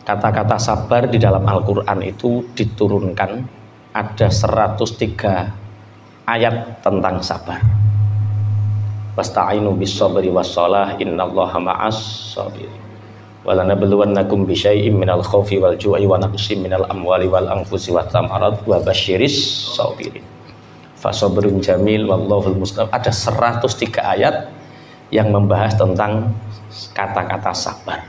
kata-kata sabar di dalam Al-Quran itu diturunkan ada 103 ayat tentang sabar. Wasta'inu bis-sabri was-shalah innallaha ma'as sabirin. Walanabluwannakum bisyai'im minal khaufi wal ju'i wa naqsim minal amwali wal anfusi wat thamarat wa basyiris sabirin. Fasabrun jamil wallahul musta'an. Ada 103 ayat yang membahas tentang kata-kata sabar.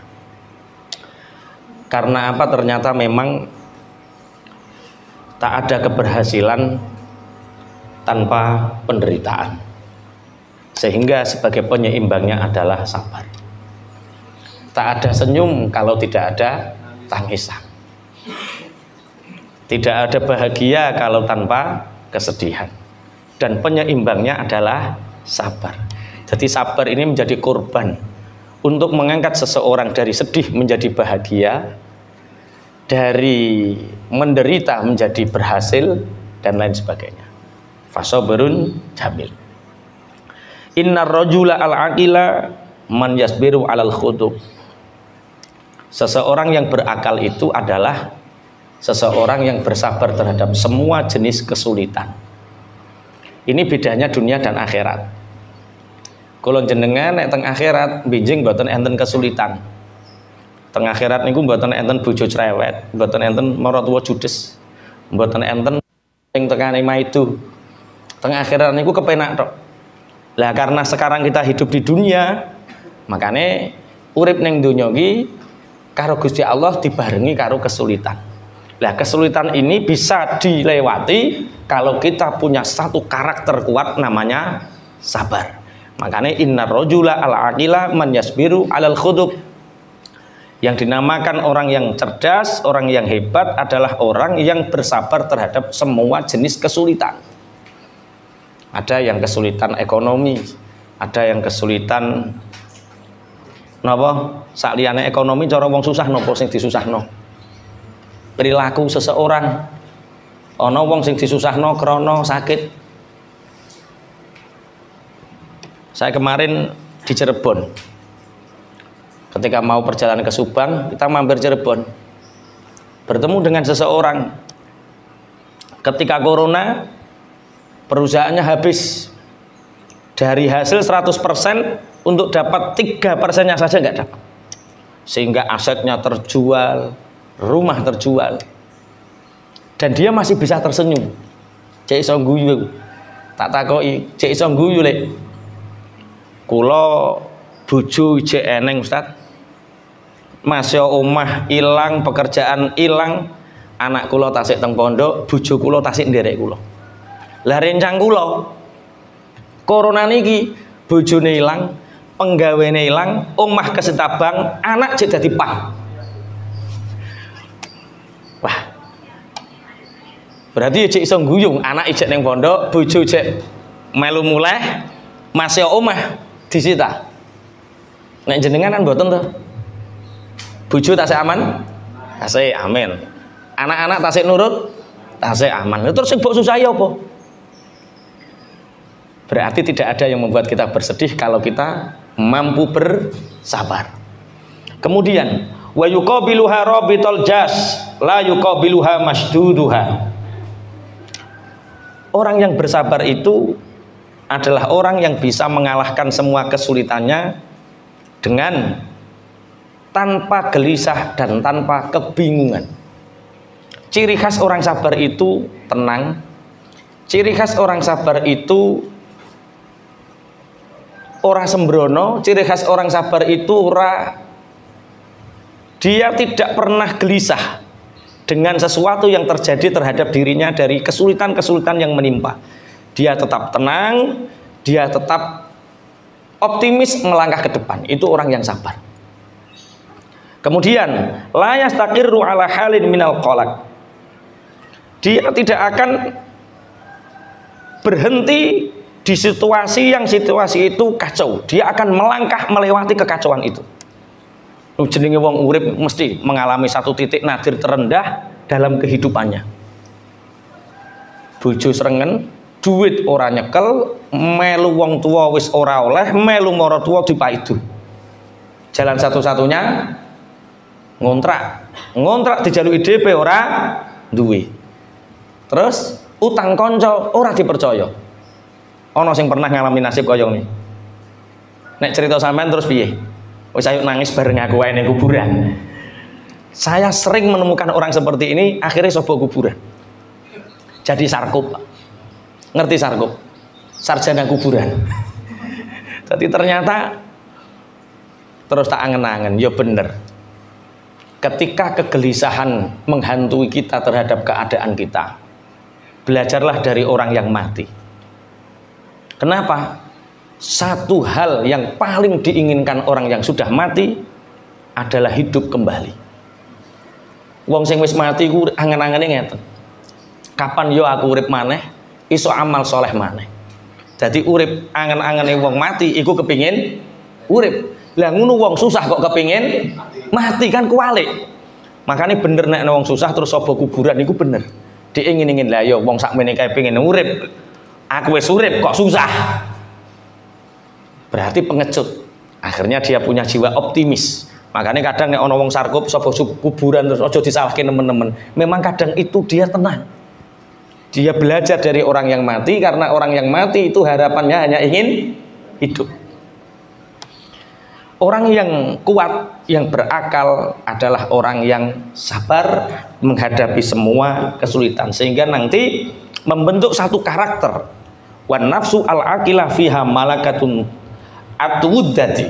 Karena apa? Ternyata memang tak ada keberhasilan tanpa penderitaan, sehingga sebagai penyeimbangnya adalah sabar. Tak ada senyum kalau tidak ada tangisan, tidak ada bahagia kalau tanpa kesedihan, dan penyeimbangnya adalah sabar. Jadi sabar ini menjadi korban untuk mengangkat seseorang dari sedih menjadi bahagia, dari menderita menjadi berhasil, dan lain sebagainya. Fasabrun jamil. Innar rajula al-aqila man yasbiru alal khudub. Seseorang yang berakal itu adalah seseorang yang bersabar terhadap semua jenis kesulitan. Ini bedanya dunia dan akhirat. Kalau jenengan nek teng akhirat benjing mboten enten kesulitan. Teng akhirat niku mboten enten bojo cerewet, mboten enten maratuwa judes, mboten enten sing tekane maidu. Teng akhirat niku kepenak tok. Lah karena sekarang kita hidup di dunia, makane urip ning donya iki karo Gusti Allah dibarengi karo kesulitan. Lah kesulitan ini bisa dilewati kalau kita punya satu karakter kuat namanya sabar. Makanya innar rajula al-aqila man yasbiru alal khudub. Yang dinamakan orang yang cerdas, orang yang hebat adalah orang yang bersabar terhadap semua jenis kesulitan. Ada yang kesulitan ekonomi, ada yang kesulitan napa? Sakliyane ekonomi cara wong susah napa sing disusahno? Perilaku seseorang. Ana wong sing disusahno krana sakit. Saya kemarin di Cirebon, ketika mau perjalanan ke Subang, kita mampir Cirebon, bertemu dengan seseorang. Ketika corona, perusahaannya habis. Dari hasil 100% untuk dapat 3%-nya saja nggak dapat. Sehingga asetnya terjual, rumah terjual, dan dia masih bisa tersenyum. Cek iso guyu. Tak takoki, cek iso guyu lek. Kula bojo ijek eneng Ustaz. Masya omah ilang, pekerjaan ilang, anak kula tasik teng pondok, bojo kula tasik nderek kula. Lah rencang kula corona niki bojone ilang, penggawene ilang, omah kesetabang, anak jek dadi pang. Wah. Berarti jek iso guyung, anak ijek ning pondok, bojo jek melu muleh, masih omah disita. Nek jenenganan mboten to? Bojo tasik aman? Tasik amin. Anak-anak tasik nurut? Tasik aman. Terus sing mbok susahi apa? Berarti tidak ada yang membuat kita bersedih kalau kita mampu bersabar. Kemudian wa yuqabiluha rabitul jas la yuqabiluha masduduha. Orang yang bersabar itu adalah orang yang bisa mengalahkan semua kesulitannya dengan tanpa gelisah dan tanpa kebingungan. Ciri khas orang sabar itu tenang. Ciri khas orang sabar itu ora sembrono. Ciri khas orang sabar itu dia tidak pernah gelisah dengan sesuatu yang terjadi terhadap dirinya dari kesulitan-kesulitan yang menimpa. Dia tetap tenang, dia tetap optimis melangkah ke depan. Itu orang yang sabar. Kemudian la yastaqirru ala halin minal qalaq. Dia tidak akan berhenti di situasi itu kacau. Dia akan melangkah melewati kekacauan itu. Jenenge wong urip mesti mengalami satu titik nadir terendah dalam kehidupannya. Bojo srengen, duit ora nyekel, melu wong tua wis ora oleh, melu mara tua dipaidu. Jalan satu-satunya ngontrak dijaluki DP ora duwe. Terus utang konco ora dipercaya. Ana sing pernah ngalami nasib kaya ngene. Nek cerita sampean terus piye? Wis ayo nangis bareng aku wae ning kuburan. Saya sering menemukan orang seperti ini akhirnya sobo kuburan. Jadi sarkup. Ngerti sarkup? Sarjana kuburan. Jadi ternyata terus tak angen-angen, ya bener. Ketika kegelisahan menghantui kita terhadap keadaan kita, belajarlah dari orang yang mati. Kenapa? Satu hal yang paling diinginkan orang yang sudah mati adalah hidup kembali. Wong sing wis mati ku angen-angene ngeten. Kapan yo aku urip maneh, iso amal soleh maneh. Jadi urip angen-angene wong mati iku kepingin urip. Lah ngono wong susah kok kepingin mati kan kualik. Makanya bener nek wong susah terus sobo kuburan iku bener. Diingin-ingin lah yo wong sakmene kae pengen urip. Aku wis urip kok susah. Berarti pengecut. Akhirnya dia punya jiwa optimis. Makanya kadang nek ana wong sarkup sobo kuburan terus aja disalahke teman-teman. Memang kadang itu dia tenang. Dia belajar dari orang yang mati karena orang yang mati itu harapannya hanya ingin hidup. Orang yang kuat, yang berakal adalah orang yang sabar menghadapi semua kesulitan sehingga nanti membentuk satu karakter. Wan nafsu al-aqilah fiha malakatun atwuddati.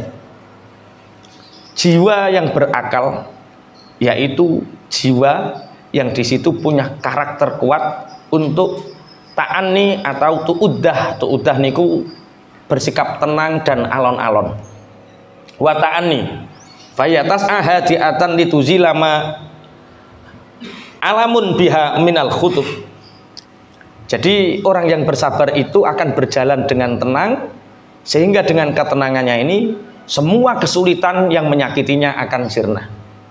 Jiwa yang berakal yaitu jiwa yang di situ punya karakter kuat untuk ta'anni atau tu'uddah niku bersikap tenang dan alon-alon. Wa ta'anni fayatas ahadiatan lituzilama alamun biha minal khutub. Jadi orang yang bersabar itu akan berjalan dengan tenang sehingga dengan ketenangannya ini semua kesulitan yang menyakitinya akan sirna.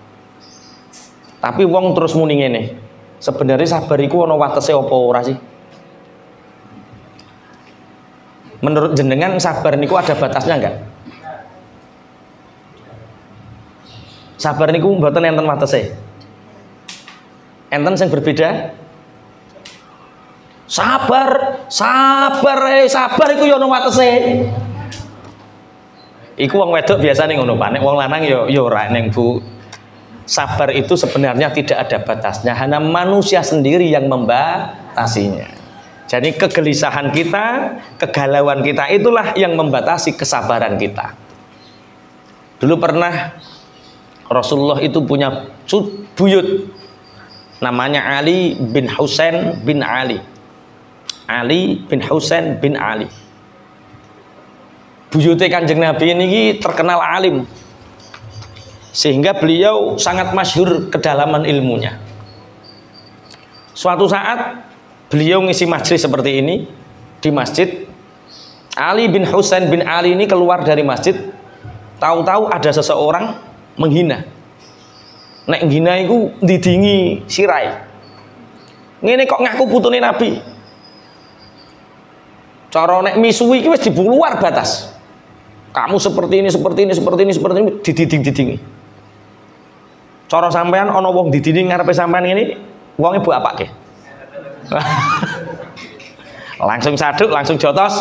Tapi wong terus muni ngene. Sebenarnya sabar iku ana watese apa ora sih? Menurut jenengan sabar niku ada batasnya enggak? Sabar niku mboten enten watese. Enten sing berbeda? Sabar iku ya ana watese. Iku wong wedok biasane ngono, Pak. Nek wong lanang ya ora ning Bu. Sabar itu sebenarnya tidak ada batasnya, hanya manusia sendiri yang membatasinya. Jadi kegelisahan kita, kegalauan kita itulah yang membatasi kesabaran kita. Dulu pernah Rasulullah itu punya buyut namanya Ali bin Husain bin Ali. Ali bin Husain bin Ali. Buyute Kanjeng Nabi ini terkenal alim. Sehingga beliau sangat masyhur kedalaman ilmunya. Suatu saat beliau ngisi majlis seperti ini di masjid. Ali bin Husain bin Ali ini keluar dari masjid. Tahu-tahu ada seseorang menghina. Nek menghina itu didingi sirai. Ngene kok ngaku putune Nabi. Cara nek misuwi iki wis diluar batas. Kamu seperti ini dididing-didingi. Cara sampean ana wong didini ngarepe sampean ini, wonge mbok apake? Langsung saduk, langsung jotos.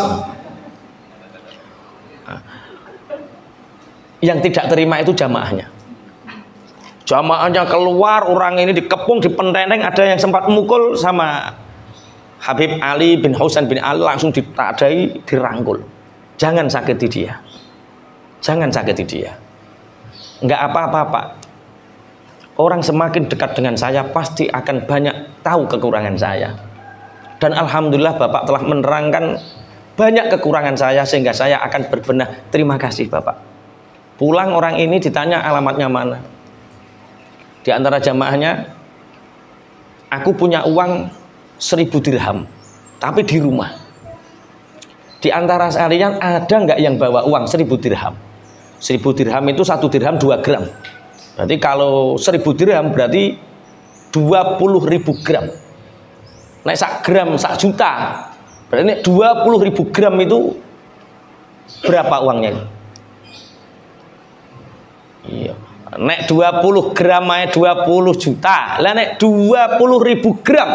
Yang tidak terima itu jamaahnya. Jamaahnya keluar, orang ini dikepung, dipenteneng, ada yang sempat mukul sama Habib Ali bin Husain bin Ali, langsung ditadai, dirangkul. Jangan sakiti dia. Jangan sakiti dia. Enggak apa-apa, Pak. Orang semakin dekat dengan saya pasti akan banyak tahu kekurangan saya. Dan alhamdulillah Bapak telah menerangkan banyak kekurangan saya sehingga saya akan berbenah. Terima kasih Bapak. Pulang orang ini ditanya alamatnya mana. Di antara jamaahnya, aku punya uang 1000 dirham, tapi di rumah. Di antara kalian ada nggak yang bawa uang 1000 dirham? 1000 dirham itu 1 dirham 2 gram. Berarti kalau 1000 dirham berarti 20.000 gram. Naik 1 gram 1 juta. Berarti 20.000 gram itu berapa uangnya? Iya. Nek 20 gram ae 20 juta. Lah nek 20.000 gram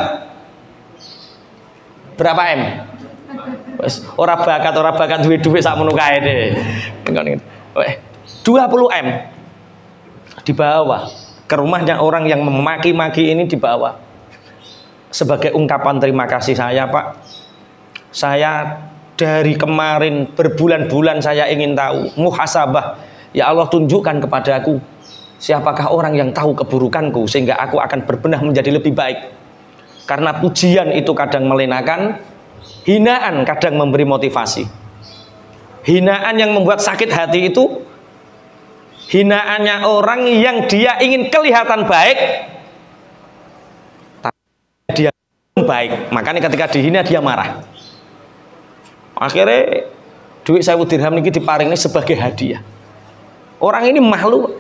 berapa M? Wes ora bakat duwe-duwe sakmono kae deh. 20 M dibawa ke rumahnya orang yang memaki-maki ini, dibawa sebagai ungkapan terima kasih saya, Pak. Saya dari kemarin berbulan-bulan saya ingin tahu muhasabah. Ya Allah, tunjukkan kepadaku siapakah orang yang tahu keburukanku sehingga aku akan berbenah menjadi lebih baik. Karena pujian itu kadang melenakan, hinaan kadang memberi motivasi. Hinaan yang membuat sakit hati itu hinaannya orang yang dia ingin kelihatan baik, tapi dia baik. Makanya ketika dihina dia marah. Akhirnya duit 1000 dirham ini diparingi sebagai hadiah. Orang ini malu.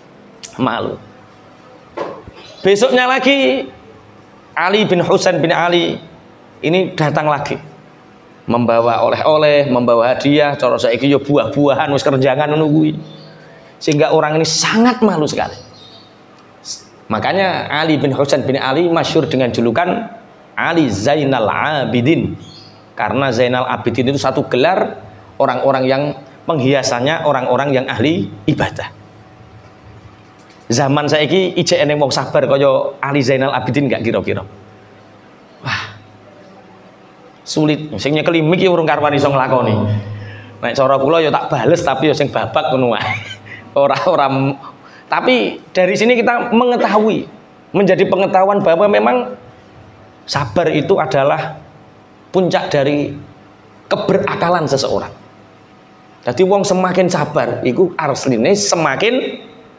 Besoknya lagi Ali bin Husain bin Ali ini datang lagi, membawa oleh-oleh, membawa hadiah. Cara saiki yo buah-buahan wis kerjangan nungguin. Sehingga orang ini sangat malu sekali. Makanya Ali bin Husain bin Ali masyhur dengan julukan Ali Zainal Abidin. Karena Zainal Abidin itu satu gelar orang-orang yang penghiasannya orang-orang yang ahli ibadah. Zaman saiki ijek eneng wong sabar kaya Ali Zainal Abidin gak kira-kira. Wah. Sulit. Sing nyekeli mik urung karuan iso nglakoni. Nek cara kula ya tak bales tapi ya sing babak ngono wae. Orang-orang, tapi dari sini kita mengetahui, menjadi pengetahuan bahwa memang sabar itu adalah puncak dari keberakalan seseorang. Jadi wong semakin sabar, itu asline semakin.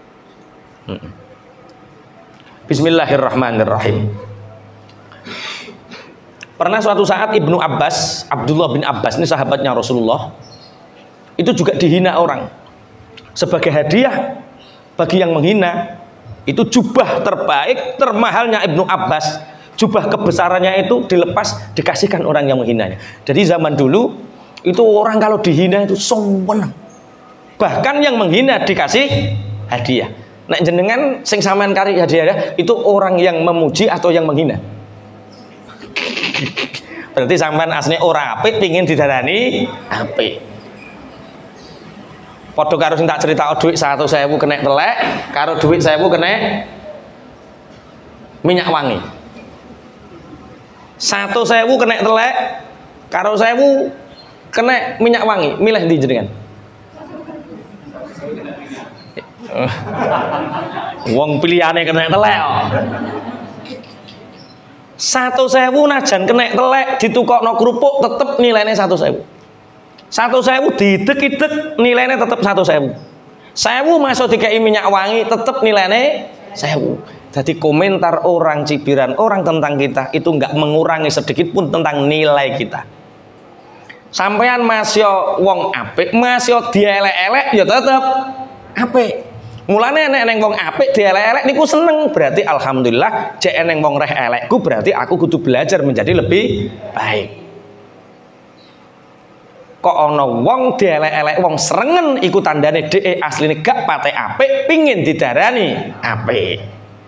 Bismillahirrahmanirrahim. Pernah suatu saat Ibnu Abbas, Abdullah bin Abbas ini sahabatnya Rasulullah, itu juga dihina orang. Sebagai hadiah bagi yang menghina, itu jubah terbaik termahalnya Ibnu Abbas, jubah kebesarannya itu dilepas dikasihkan orang yang menghinanya. Jadi zaman dulu itu orang kalau dihina itu sombong, bahkan yang menghina dikasih hadiah. Nek jenengan sing sampean kari hadiah itu orang yang memuji atau yang menghina? Berarti sampean asline ora apik pingin didarani apik. Padha karo sing tak cerita duit 100.000 kena telek, karo duit 1.000 kena minyak wangi. 100.000 kena telek, karo 1.000 kena minyak wangi. Milih ndi jenengan? Wong pilihane kena telek. 100.000 najan kena telek ditukokno kerupuk tetep nilainya 100.000. 100.000 didek-idek nilainya tetap 100.000. 1.000 masuk dikai minyak wangi tetap nilainya 1.000. Jadi komentar orang, cibiran orang tentang kita itu nggak mengurangi sedikit pun tentang nilai kita. Sampean masih wong apik, masih dielek-elek ya tetap apik. Mulane nek neng wong apik dielek-elek niku seneng, berarti alhamdulillah cek neng wong reh elekku berarti aku kudu belajar menjadi lebih baik. Kok ono wong dielek-elek wong serengen iku tandane dhek asline gak pate apik pingin didarani apik.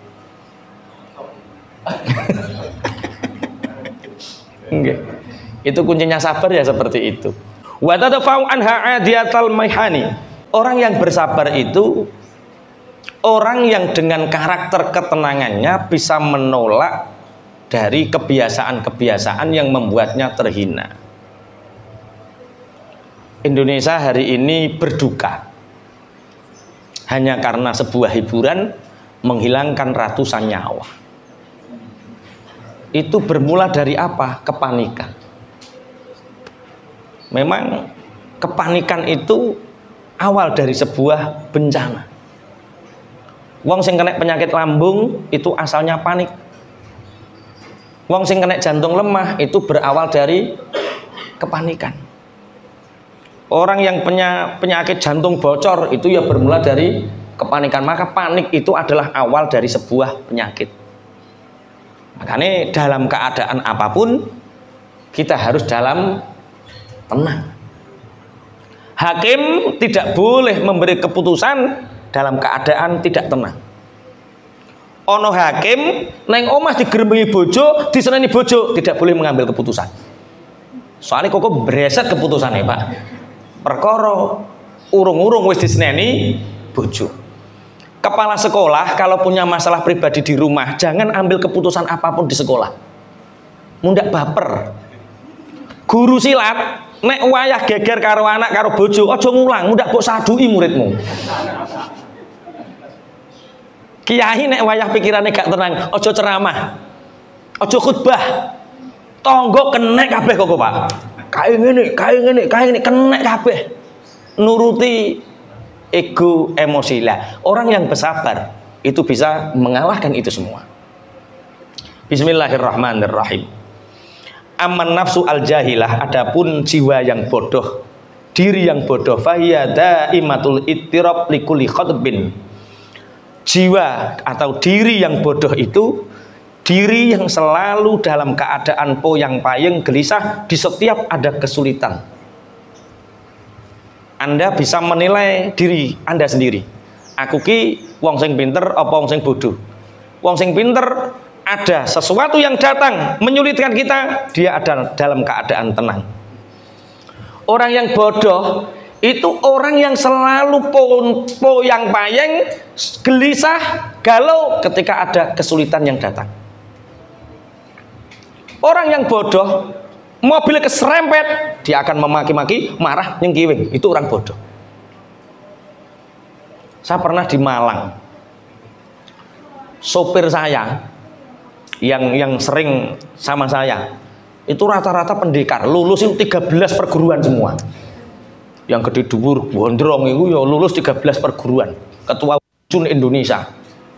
Nggih. Itu kuncinya sabar ya seperti itu. Wa tadfa'u anha adiyatal maihani. Orang yang bersabar itu orang yang dengan karakter ketenangannya bisa menolak dari kebiasaan-kebiasaan yang membuatnya terhina. Indonesia hari ini berduka hanya karena sebuah hiburan menghilangkan ratusan nyawa. Itu bermula dari apa? Kepanikan. Memang kepanikan itu awal dari sebuah bencana. Wong sing kena penyakit lambung itu asalnya panik. Wong sing kena jantung lemah itu berawal dari kepanikan. Orang yang punya penyakit jantung bocor itu ya bermula dari kepanikan. Maka panik itu adalah awal dari sebuah penyakit. Makanya dalam keadaan apapun kita harus dalam tenang. Hakim tidak boleh memberi keputusan dalam keadaan tidak tenang. Ono hakim neng omah digerembengi bojo, diseneni bojo, tidak boleh mengambil keputusan. Soalnya kok bereset keputusannya Pak. Perkara urung-urung wis diseneni bojo. Kepala sekolah kalau punya masalah pribadi di rumah, jangan ambil keputusan apapun di sekolah. Mundak baper. Guru silat nek wayah geger karo anak karo bojo, aja ngulang, mundak mbok sadui muridmu. Kiai nek wayah pikirannya gak tenang, ojo ceramah, ojo khutbah, tonggo kenek kabeh kok Pak. Kayak ngene, kenek kabeh. Nuruti ego emosi lah. Orang yang bersabar itu bisa mengalahkan itu semua. Bismillahirrahmanirrahim. Aman nafsu al jahilah, adapun jiwa yang bodoh, diri yang bodoh, fahiya daimatul ittirab likulli khatbin. Jiwa atau diri yang bodoh itu diri yang selalu dalam keadaan poyang payeng gelisah di setiap ada kesulitan. Anda bisa menilai diri Anda sendiri. Aku ki wong sing pinter apa wong sing bodoh? Wong sing pinter, ada sesuatu yang datang menyulitkan kita, dia ada dalam keadaan tenang. Orang yang bodoh itu orang yang selalu poyang payeng, gelisah, galau ketika ada kesulitan yang datang. Orang yang bodoh, mobil keserempet, dia akan memaki-maki, marah, nyengkiwing. Itu orang bodoh. Saya pernah di Malang, sopir saya yang sering sama saya itu rata-rata pendekar, lulus itu 13 perguruan semua. Yang gede dhuwur gondrong itu ya lulus 13 perguruan, ketua Ujun Indonesia.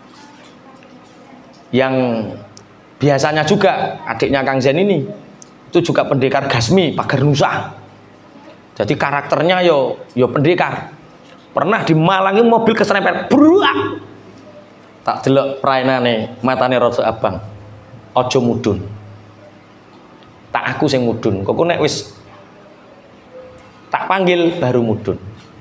Yang biasanya juga adiknya Kang Zen ini itu juga pendekar Gasmi Pagar Nusa. Jadi karakternya yo pendekar. Pernah di Malang itu mobil keserempet, bruak. Tak delok praenane, matane rada abang. Ojo mudun. Tak aku sing mudun. Kok nek wis tak panggil baru mudun.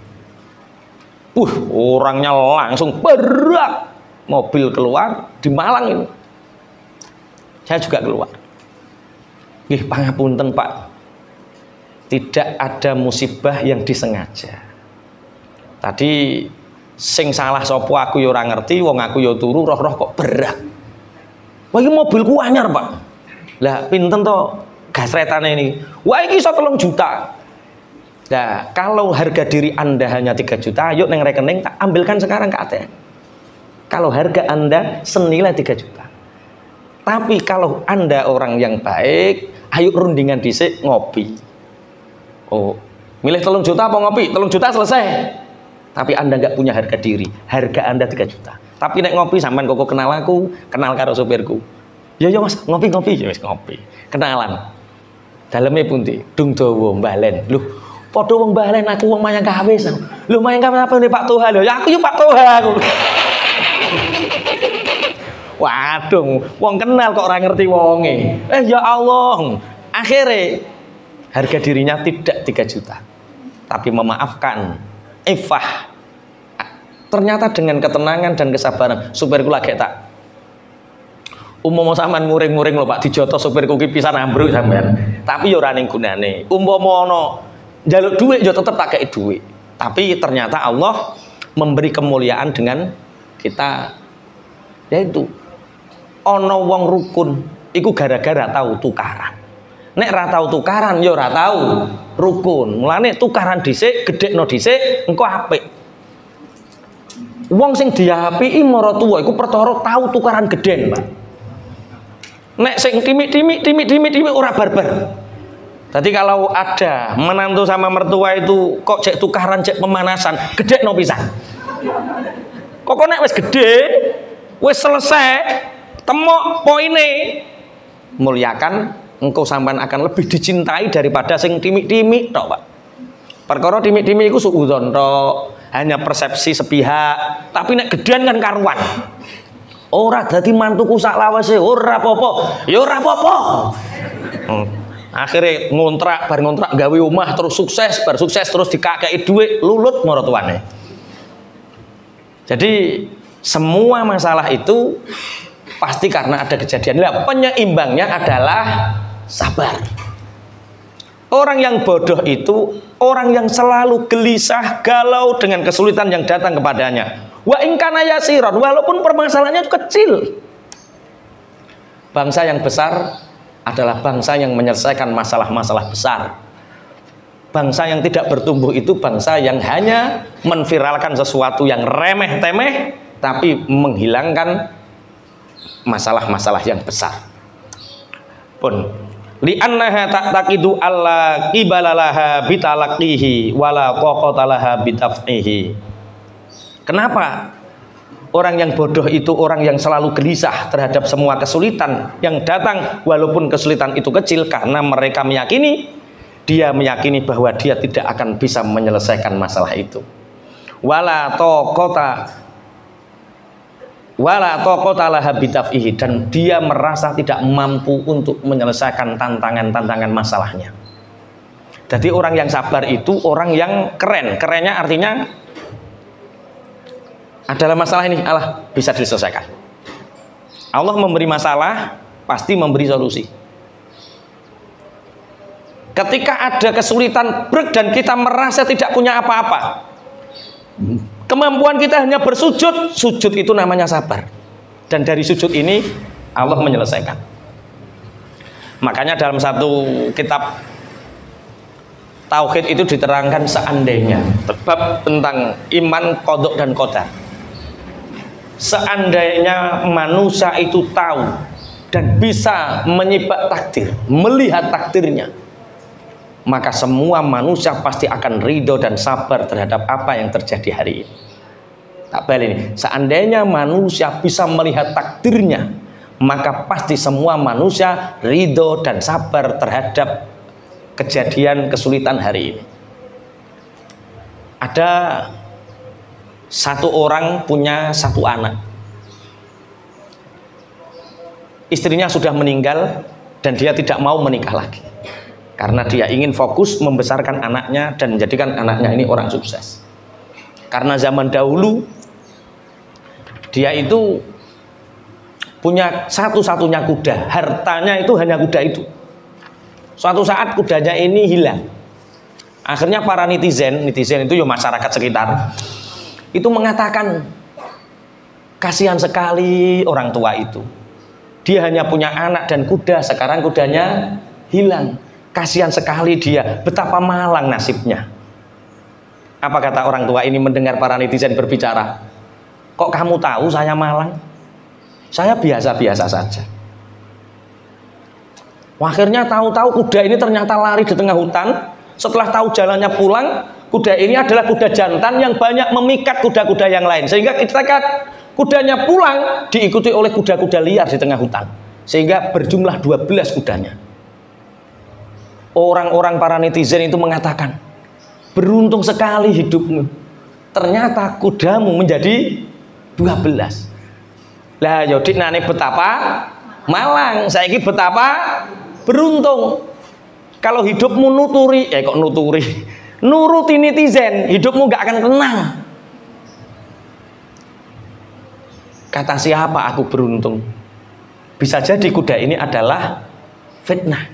Orangnya langsung berak, mobil keluar di Malang ini. Saya juga keluar. Nggih, pangapunten Pak. Tidak ada musibah yang disengaja. Tadi sing salah sopo aku yo ora ngerti, wong aku yo turu roh-roh kok berak. Wah iki mobilku anyar Pak. Lah pinten to gasretane ini? Wah iki iso 3 juta. Nah, kalau harga diri Anda hanya 3 juta, ayo neng rekening tak ambilkan sekarang ke ATM. Kalau harga Anda senilai 3 juta. Tapi kalau Anda orang yang baik, ayo rundingan dhisik ngopi. Oh, milih 3 juta apa ngopi? 3 juta selesai. Tapi Anda nggak punya harga diri. Harga Anda 3 juta. Tapi nek ngopi sampean kok kenal aku, kenal karo sopirku. Ya Mas, ngopi-ngopi ya wis ngopi. Kenalan. Daleme pundi? Dung dawa mbalen. Loh, padha wong mbalen aku wong mayang kawis. Lho mayang kawis apa nih Pak Toha lho? Ya aku yo Pak Toha aku. Waduh, wong kenal kok ora ngerti wonge. Ya Allah. Akhirnya harga dirinya tidak 3 juta. Tapi memaafkan. Ifah. Ternyata dengan ketenangan dan kesabaran, supirku lagi tak umpama sampean muring-muring lho Pak, dijotos supirku ki pisan ambruk sampean. Tapi yo ora ning gunane. Umpama ana njaluk duit yo tetep tak kei duit. Tapi ternyata Allah memberi kemuliaan dengan kita. Yaitu ana wong rukun iku gara-gara tahu tukaran. Nek ra tau tukaran yo ora tau rukun. Mulane tukaran dhisik, gedhekno dhisik, engko apik. Wong sing diapiki maratuwa iku perkara tau tukaran gedhen, Pak. Nek sing timik-timik ora barbar. Jadi kalau ada menantu sama mertua itu kok cek tukaran, cek pemanasan, gedhekno pisan. Kok nek wis gedhe, wis selesai, temok poine, muliakan, engkau sampean akan lebih dicintai daripada sing timik-timik tok, Pak. Perkara timik-timik iku suudzon tok, hanya persepsi sepihak, tapi nek gedhean kan karuan. Ora dadi mantuku sak lawase, ora apa-apa. Ya ora apa-apa. Akhirnya ngontrak, bar ngontrak gawe omah terus sukses, bar sukses terus dikakeki dhuwit, lulut maratuwane. Jadi semua masalah itu pasti karena ada kejadian. Nah, penyeimbangnya adalah sabar. Orang yang bodoh itu orang yang selalu gelisah, galau dengan kesulitan yang datang kepadanya. Wa in kana yasiran, walaupun permasalahannya kecil. Bangsa yang besar adalah bangsa yang menyelesaikan masalah-masalah besar. Bangsa yang tidak bertumbuh itu bangsa yang hanya menviralkan sesuatu yang remeh-temeh tapi menghilangkan masalah-masalah yang besar. Pun li'annaha ta'taqidu alla qibalalaha bitalaqihi wala qaqatalaha bitaf'ihi. Kenapa orang yang bodoh itu orang yang selalu gelisah terhadap semua kesulitan yang datang, walaupun kesulitan itu kecil, karena mereka meyakini bahwa dia tidak akan bisa menyelesaikan masalah itu. Wala taqata laha bitaf'ihi, dan dia merasa tidak mampu untuk menyelesaikan tantangan-tantangan masalahnya. Jadi orang yang sabar itu orang yang keren. Kerennya artinya adalah masalah ini Allah bisa diselesaikan. Allah memberi masalah, pasti memberi solusi. Ketika ada kesulitan dan kita merasa tidak punya apa-apa, kemampuan kita hanya bersujud, sujud itu namanya sabar. Dan dari sujud ini Allah menyelesaikan. Makanya dalam satu kitab tauhid itu diterangkan seandainya bab tentang iman, qadha dan qadar. Seandainya manusia itu tahu dan bisa menyibak takdir, melihat takdirnya, maka semua manusia pasti akan ridho dan sabar terhadap apa yang terjadi hari ini. Tak balik ini, seandainya manusia bisa melihat takdirnya, maka pasti semua manusia ridho dan sabar terhadap kejadian kesulitan hari ini. Ada satu orang punya satu anak, istrinya sudah meninggal dan dia tidak mau menikah lagi karena dia ingin fokus membesarkan anaknya dan menjadikan anaknya ini orang sukses. Karena zaman dahulu dia itu punya satu-satunya kuda, hartanya itu hanya kuda itu. Suatu saat kudanya ini hilang. Akhirnya para netizen itu ya masyarakat sekitar, itu mengatakan kasihan sekali orang tua itu. Dia hanya punya anak dan kuda, sekarang kudanya hilang. Kasihan sekali dia, betapa malang nasibnya. Apa kata orang tua ini mendengar para netizen berbicara? Kok kamu tahu saya malang? Saya biasa-biasa saja. Akhirnya tahu-tahu kuda ini ternyata lari di tengah hutan. Setelah tahu jalannya pulang, kuda ini adalah kuda jantan yang banyak memikat kuda-kuda yang lain. Sehingga ketika kudanya pulang, diikuti oleh kuda-kuda liar di tengah hutan. Sehingga berjumlah 12 kudanya. Orang-orang para netizen itu mengatakan, beruntung sekali hidupmu. Ternyata kudamu menjadi 12. Lah yodik nane betapa malang, saiki betapa beruntung. Kalau hidupmu nuruti netizen, hidupmu gak akan tenang. Kata siapa aku beruntung? Bisa jadi kuda ini adalah fitnah.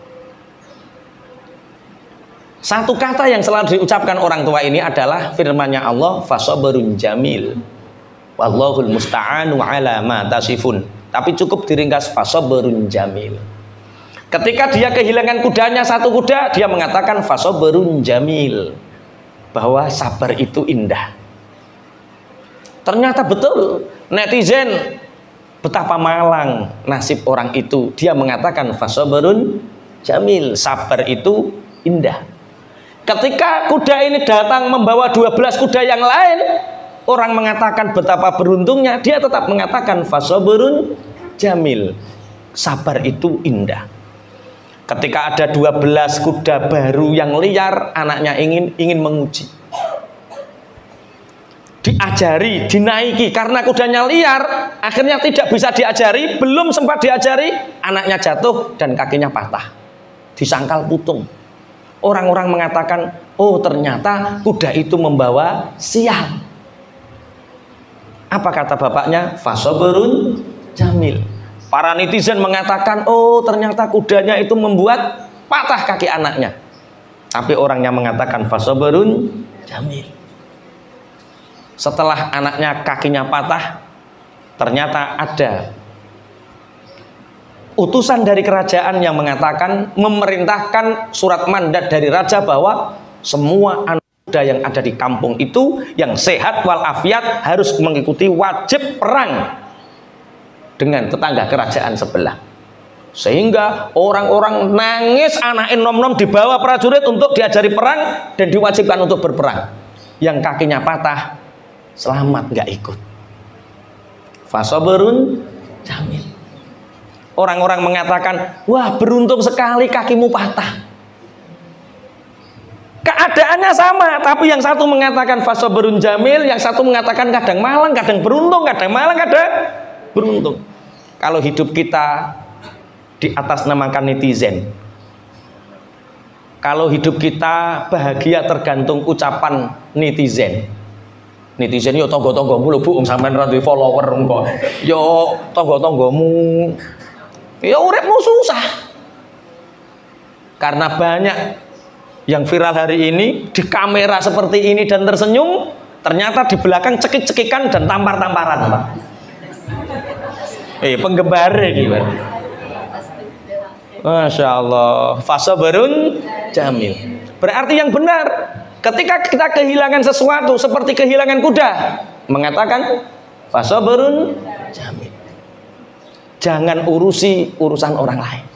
Satu kata yang selalu diucapkan orang tua ini adalah firman-Nya Allah, fasabrun jamil wallahul musta'anu ala ma tasifun. Tapi cukup diringkas fasabrun jamil. Ketika dia kehilangan kudanya satu kuda, dia mengatakan fasabrun jamil, bahwa sabar itu indah. Ternyata betul, netizen betapa malang nasib orang itu. Dia mengatakan fasabrun jamil, sabar itu indah. Ketika kuda ini datang membawa 12 kuda yang lain, orang mengatakan betapa beruntungnya, dia tetap mengatakan fasabrun jamil, sabar itu indah. Ketika ada 12 kuda baru yang liar, anaknya ingin menguji. Diajari, dinaiki, karena kudanya liar, akhirnya tidak bisa diajari, belum sempat diajari, anaknya jatuh dan kakinya patah, disangkal putung. Orang-orang mengatakan, oh ternyata kuda itu membawa sial. Apa kata bapaknya? Fasoberun jamil. Para netizen mengatakan, oh ternyata kudanya itu membuat patah kaki anaknya. Tapi orangnya mengatakan fasoberun jamil. Setelah anaknya kakinya patah, ternyata ada utusan dari kerajaan yang mengatakan, memerintahkan surat mandat dari raja bahwa semua anak muda yang ada di kampung itu yang sehat walafiat harus mengikuti wajib perang dengan tetangga kerajaan sebelah. Sehingga orang-orang nangis, anak nom-nom dibawa prajurit untuk diajari perang dan diwajibkan untuk berperang. Yang kakinya patah selamat, nggak ikut. Fasoberun jamil. Orang-orang mengatakan, wah beruntung sekali kakimu patah. Keadaannya sama, tapi yang satu mengatakan fasoberun jamil, yang satu mengatakan kadang malang, kadang beruntung, kadang malang, kadang beruntung. Kalau hidup kita di atas namakan netizen, kalau hidup kita bahagia tergantung ucapan netizen. Netizen yo tonggo-tonggomu lho Bu, sampean ra duwe follower kok. Yo tonggo-tonggomu. Ya uripmu susah. Karena banyak yang viral hari ini di kamera seperti ini dan tersenyum, ternyata di belakang cekik-cekikan dan tampar-tamparan, Pak. Penggembara gitu. Masya Allah. Fasoberun jamil. Berarti yang benar, ketika kita kehilangan sesuatu seperti kehilangan kuda, mengatakan fasoberun jamil. Jangan urusi urusan orang lain.